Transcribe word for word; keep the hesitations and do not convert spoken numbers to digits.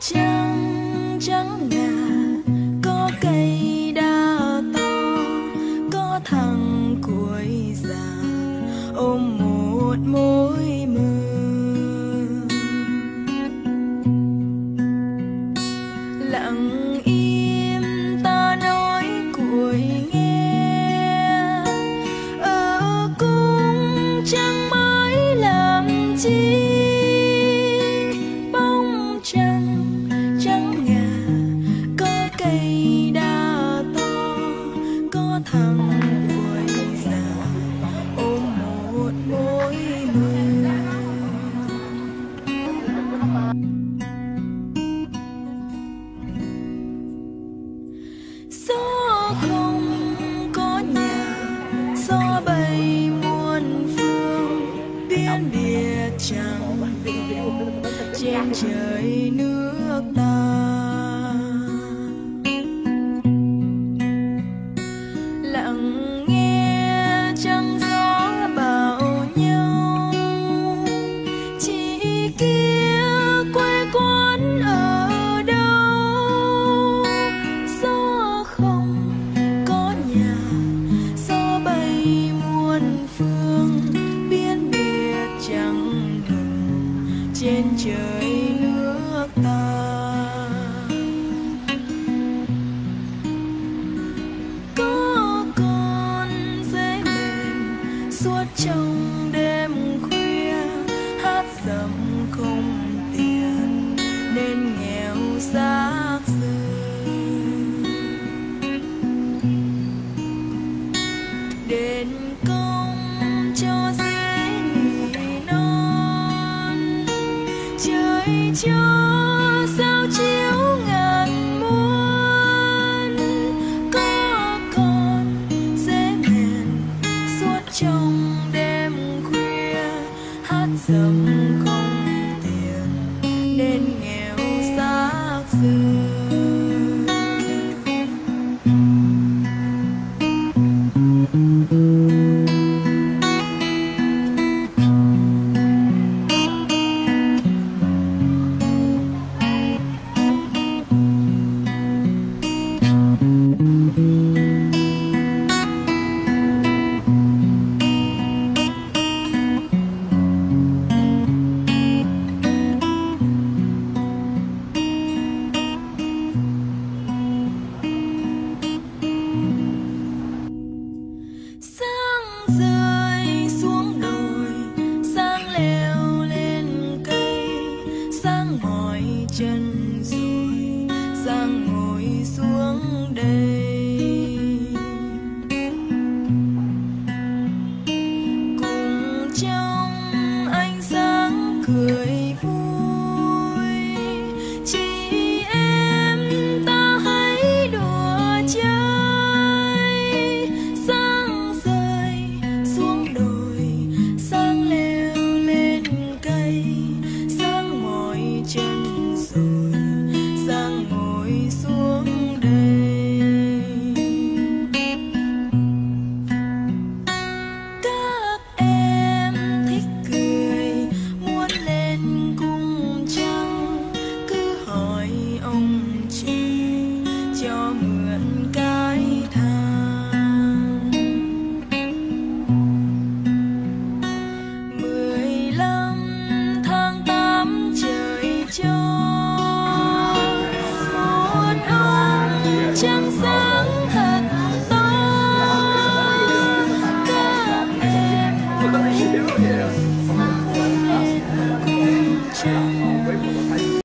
trăng trắng ngà, có cây đa to, có thằng cuối già ôm một mối mơ. Lặng im ta nói cuối nghe, ở cung trăng mãi làm chi. Bóng trăng trắng ngà, có cây đa to, có thằng cuối già ôm một mối mơ. Gió không có nhà, gió bay muôn phương, biên biệt chẳng trên trời nước ta. Lặng nghe trăng gió bảo nhau, chị kia quê quán ở đâu. Gió không có nhà, gió bay muôn phương, biên biệt chẳng ngừng trên trời nước ta. Có con dế mềm suốt trong đêm khuya, hát dầm không tiền nên nghèo xác rơi. Đền công cho dế nỉ non, trời cho sao chiếu ngàn muôn. Có con dế mèn suốt trong đêm khuya, hát dầm không tiền nên nghèo xác rơi. Sáng rơi xuống đồi, sáng leo lên cây, sáng mỏi chân rồi, sáng ngồi xuống đây. Cùng trong ánh sáng cười vui, chị em ta hãy đùa chơi. Sáng rơi xuống đồi, sáng leo lên cây, sáng mỏi chân rồi, sáng ngồi xuống đây. Các em thích cười, muốn lên cung trăng, cứ hỏi ông trời cho mượn cái thang. Mười lăm tháng tám trời cho, một ông trăng sáng